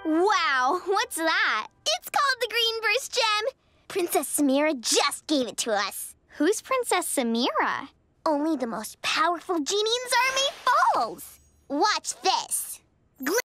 Wow, what's that? It's called the Green Burst Gem. Princess Samira just gave it to us. Who's Princess Samira? Only the most powerful genie in Zarhamay Falls. Watch this.